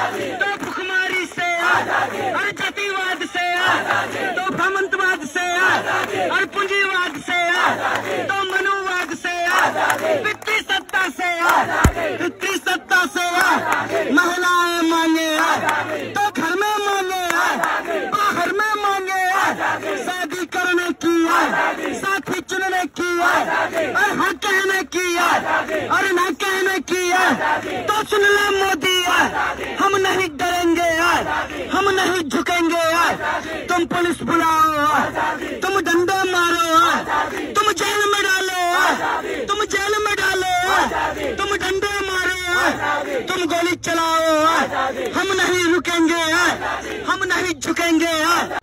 तो भुखमारी से और जातिवाद से तो भ्रमंतवाद से और पूंजीवाद से तो मनुवाद से वित्तीय सत्ता से महिलाएं मांगे तो घर में मांगे बाहर में मांगे शादी करने की साथी चुनने की और हाँ कहने की और ना कहने की तो सुन ले मोदी हम नहीं डरेंगे हम नहीं झुकेंगे। तुम पुलिस बुलाओ तुम डंडे मारो तुम जेल में डालो तुम जेल में डालो तुम डंडे मारो तुम गोली चलाओ हम नहीं रुकेंगे हम नहीं झुकेंगे।